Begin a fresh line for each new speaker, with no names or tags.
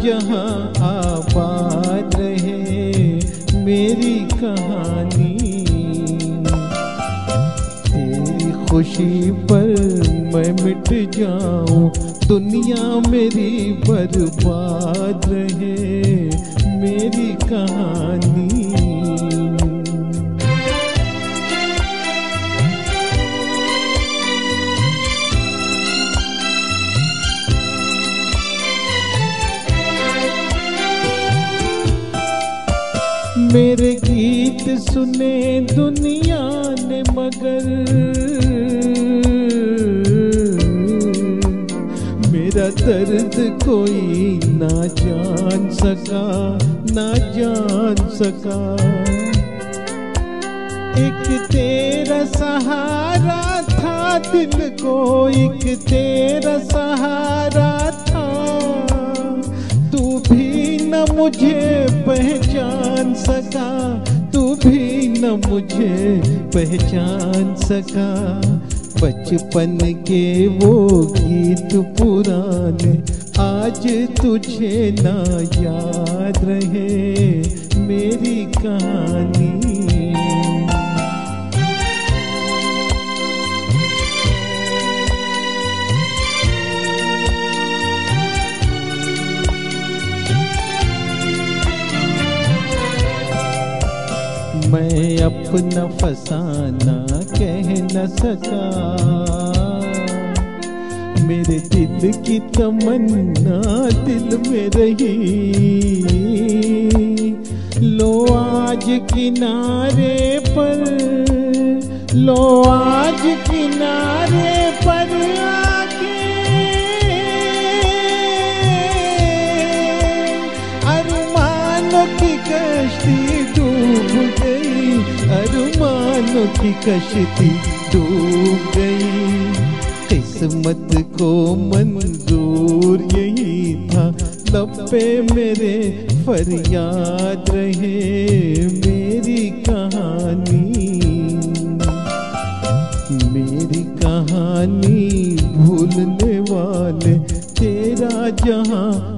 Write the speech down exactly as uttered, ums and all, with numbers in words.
जहां आबाद रहे मेरी कहानी। तेरी खुशी पर मैं मिट जाऊं, दुनिया मेरी बर्बाद रहे मेरी कहानी। मेरे गीत सुने दुनिया ने मगर मेरा दर्द कोई ना जान सका, ना जान सका। एक तेरा सहारा था दिल को, एक तेरा सहारा था, तू भी न मुझे पहचान सका, तू भी न मुझे पहचान सका। बचपन के वो गीत पुराने आज तुझे ना याद रहे मेरी कहानी। मैं अपना फसाना कह न सका, मेरे दिल की तमन्ना दिल में रही। लो आज किनारे पर, लो आज किनारे पर आके अरमानों की कश्ती डूब गई, अरमानों की कश्ती डूब गई। किस्मत को मंजूर यही था, लब पे मेरे फरियाद रहे मेरी कहानी। मेरी कहानी भूलने वाले तेरा जहां